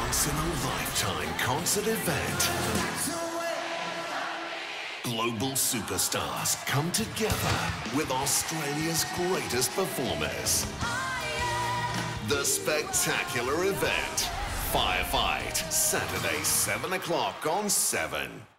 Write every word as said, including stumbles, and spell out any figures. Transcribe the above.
once-in-a-lifetime concert event. Global superstars come together with Australia's greatest performers. The spectacular event, Firefight, Saturday, seven o'clock on seven.